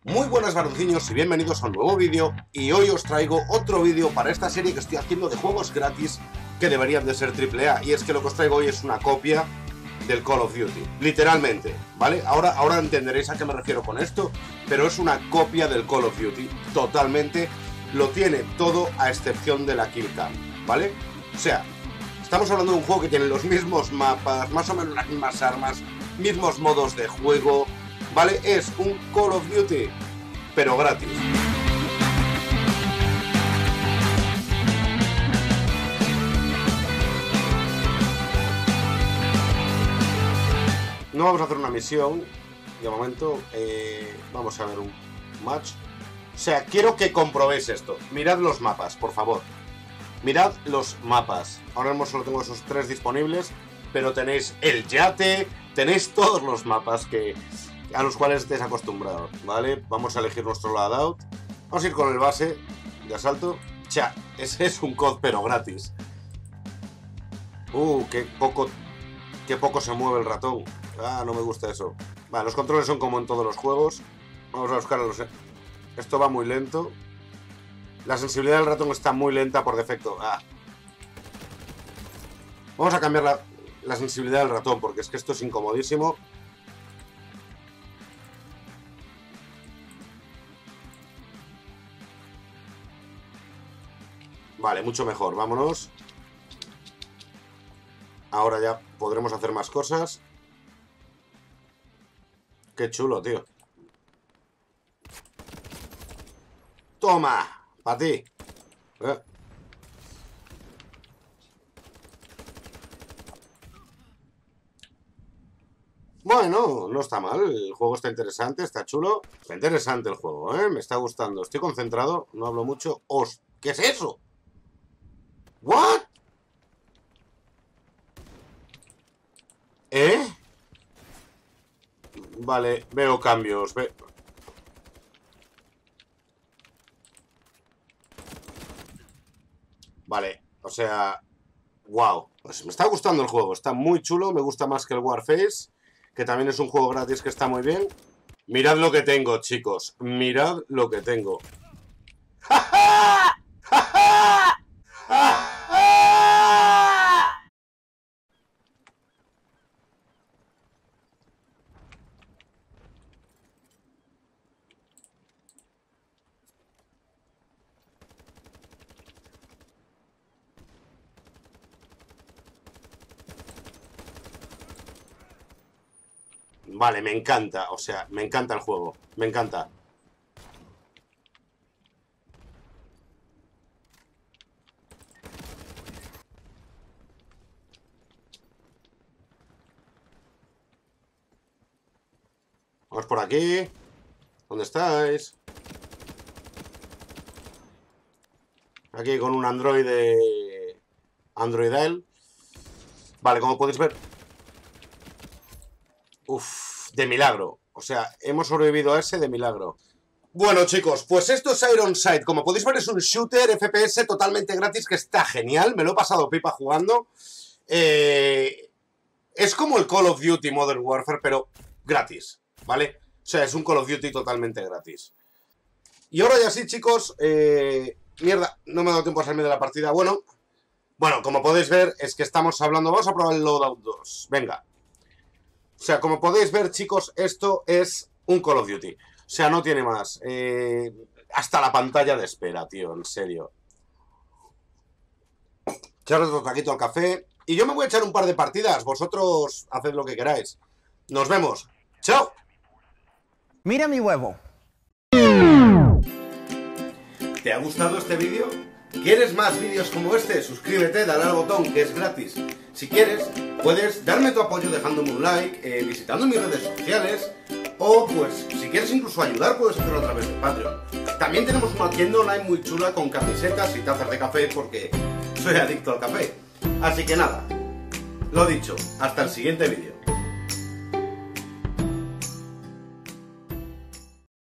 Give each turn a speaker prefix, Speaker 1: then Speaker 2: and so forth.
Speaker 1: Muy buenas varonciños y bienvenidos a un nuevo vídeo. Y hoy os traigo otro vídeo para esta serie que estoy haciendo de juegos gratis que deberían de ser AAA. Y es que lo que os traigo hoy es una copia del Call of Duty, literalmente, ¿vale? Ahora entenderéis a qué me refiero con esto, pero es una copia del Call of Duty, totalmente. Lo tiene todo a excepción de la kill cam, ¿vale? O sea, estamos hablando de un juego que tiene los mismos mapas, más o menos las mismas armas, mismos modos de juego, ¿vale? Es un Call of Duty, pero gratis. No vamos a hacer una misión, de momento, vamos a ver un match. O sea, quiero que comprobéis esto. Mirad los mapas, por favor. Mirad los mapas. Ahora mismo solo tengo esos 3 disponibles, pero tenéis el yate, tenéis todos los mapas a los cuales estéis acostumbrados, ¿vale? Vamos a elegir nuestro loadout. Vamos a ir con el base de asalto. Cha, ese es un COD, pero gratis. Qué poco se mueve el ratón. Ah, no me gusta eso. Vale, los controles son como en todos los juegos. Vamos a buscar a los... Esto va muy lento. La sensibilidad del ratón está muy lenta por defecto. Vamos a cambiar la sensibilidad del ratón, porque es que esto es incomodísimo. Vale, mucho mejor, vámonos. Ahora ya podremos hacer más cosas. Qué chulo, tío. Toma, para ti. Bueno, no está mal. El juego está interesante, está chulo. Está interesante el juego, ¿eh? Me está gustando. Estoy concentrado, no hablo mucho. ¿Qué es eso? ¿What? Vale, veo cambios. Vale, o sea... Wow, pues me está gustando el juego. Está muy chulo, me gusta más que el Warface, que también es un juego gratis que está muy bien. Mirad lo que tengo, chicos. Mirad lo que tengo. ¡Ja, ja! ¡Ja, ja! ¡Ja, ja! Vale, me encanta, o sea, me encanta el juego, me encanta. Vamos por aquí. ¿Dónde estáis? Aquí con un Androidel. Vale, como podéis ver. De milagro. O sea, hemos sobrevivido a ese de milagro. Bueno, chicos, pues esto es Ironside. Como podéis ver, es un shooter FPS totalmente gratis que está genial. Me lo he pasado pipa jugando. Es como el Call of Duty Modern Warfare, pero gratis, ¿vale? O sea, es un Call of Duty totalmente gratis. Y ahora ya sí, chicos. Mierda, no me ha dado tiempo a salirme de la partida. Bueno, como podéis ver, es que estamos hablando... Vamos a probar el Loadout 2. Venga. O sea, como podéis ver, chicos, esto es un Call of Duty. O sea, no tiene más. Hasta la pantalla de espera, tío, en serio. Echaros otro taquito al café. Y yo me voy a echar un par de partidas. Vosotros haced lo que queráis. Nos vemos. ¡Chao!
Speaker 2: Mira mi huevo.
Speaker 1: ¿Te ha gustado este vídeo? ¿Quieres más vídeos como este? Suscríbete, dale al botón que es gratis. Si quieres, puedes darme tu apoyo dejándome un like, visitando mis redes sociales, o pues, si quieres incluso ayudar, puedes hacerlo a través de Patreon. También tenemos una tienda online muy chula con camisetas y tazas de café porque soy adicto al café. Así que nada, lo dicho, hasta el siguiente vídeo.